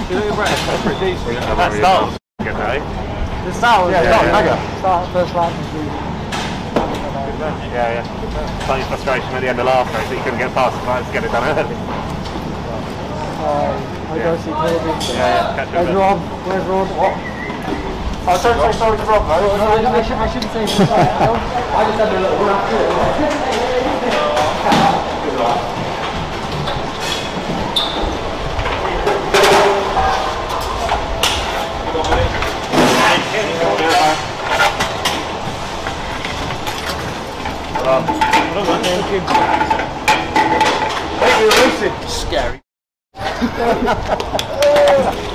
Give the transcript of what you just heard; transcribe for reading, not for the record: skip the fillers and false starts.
pretty decent. That start was good though. The start was mega. Start first lap was really Yeah. Slight frustration at the end of last race that you couldn't get past the fight to get it done early. I go see Kirby. Where's Rob? Where's Rob? What? Oh, don't say sorry to Rob though. I shouldn't say sorry. I just had a little run after it. Scary.